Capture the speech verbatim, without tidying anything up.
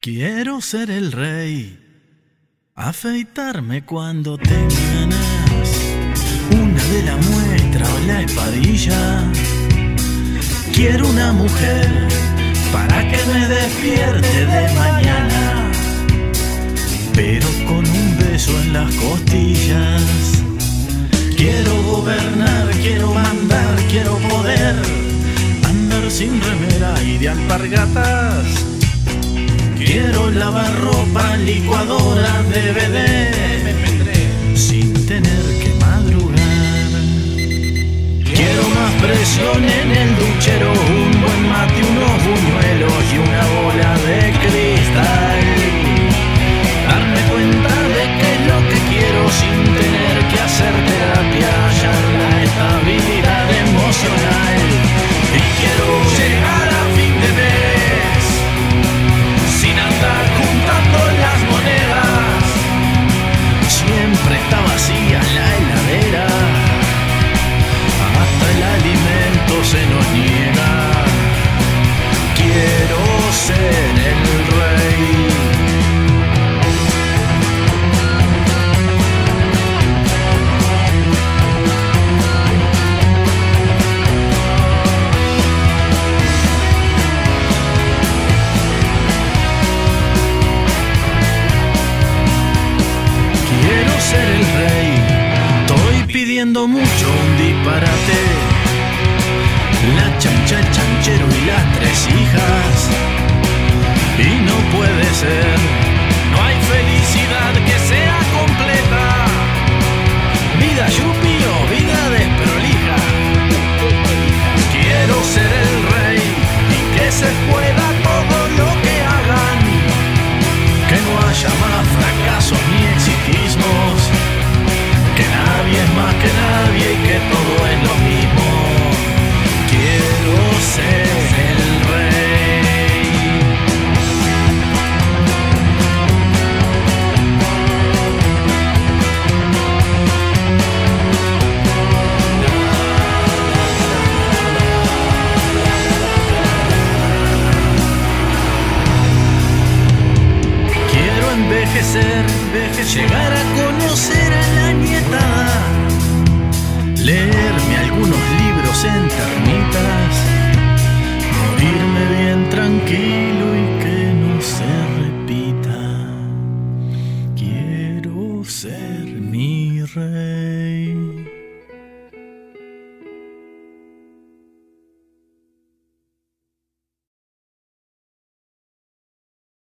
Quiero ser el rey, afeitarme cuando tenga ganas, una de la muestra o la espadilla. Quiero una mujer para que me despierte de mañana, pero con un beso en las costillas. Quiero gobernar, quiero mandar, quiero poder andar sin remera y de alpargatas. Quiero lavar ropa, licuadora, D V D, sin tener que madrugar. Quiero más presión en el duchero, un buen mate, unos buñuelos y una bola de cristal. Darme cuenta de qué es lo que quiero sin tener que hacer terapia, hallar la estabilidad emocional. Y quiero llegar a fin de mes sin andar juntando las monedas. Siempre está vacía la heladera, hasta el alimento se nos niega. Quiero ser el rey. Ser el rey, estoy pidiendo mucho, un disparate. La chancha, el chanchero y las tres hijas. Y no puede ser, no hay felicidad que sea completa. Vida yupi o vida desprolija. Quiero ser el rey y que se pueda todo lo que hagan. Que no haya más fracasos ni exitismos, que nadie es más que nadie y que todo es lo mismo. Quiero ser el rey. Quiero envejecer, envejecer, llegar a conocer a la nietada, leerme algunos libros en termitas, morirme bien tranquilo